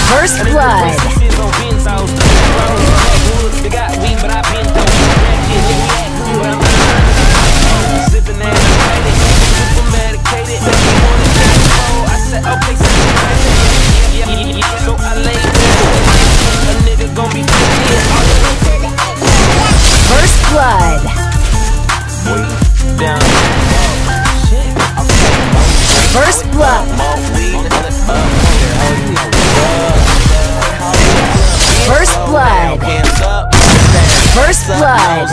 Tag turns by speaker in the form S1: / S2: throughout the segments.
S1: First blood. First blood. First blood. First blood. First blood.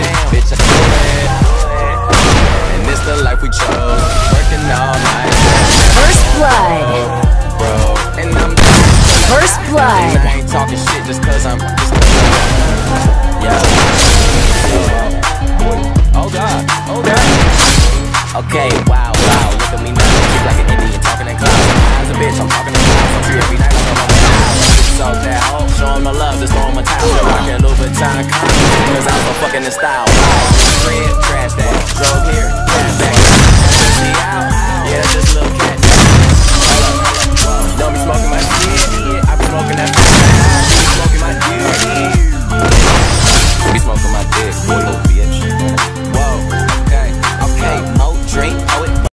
S2: And this the life we chose, working all night.
S1: First blood.
S2: And I'm
S1: First blood.
S2: I ain't talking shit just cause I'm oh God, oh God. Okay, wow, look at me now. Keep like an Indian talking in clouds. I'm a bitch, I'm talking in clouds. I'm free every night like I'm on my house. So down, show 'em the love, just throw 'em a towel. Rockin' Louis Vuitton, cause I'm so fucking in style.